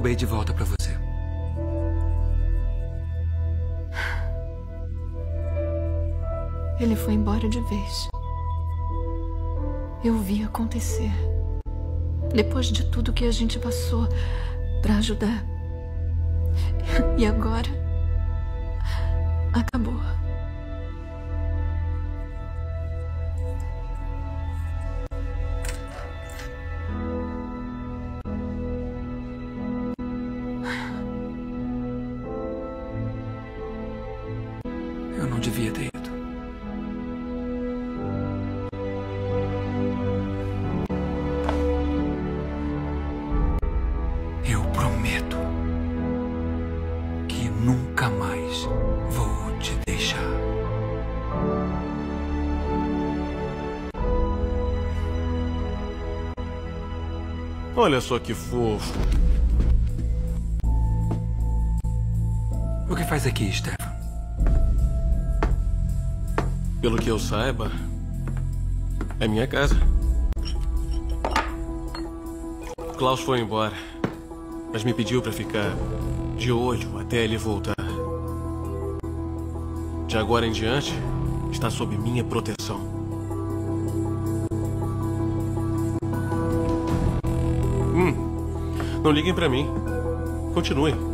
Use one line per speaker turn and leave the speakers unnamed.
roubei de volta pra você.
Ele foi embora de vez. Eu vi acontecer. Depois de tudo que a gente passou pra ajudar. E agora... acabou.
Eu não devia ter ido. Eu prometo que nunca mais vou te deixar.
Olha só que fofo.
O que faz aqui, Stefan?
Pelo que eu saiba, é minha casa. Klaus foi embora, mas me pediu para ficar de olho até ele voltar. De agora em diante, está sob minha proteção. Não liguem para mim. Continuem.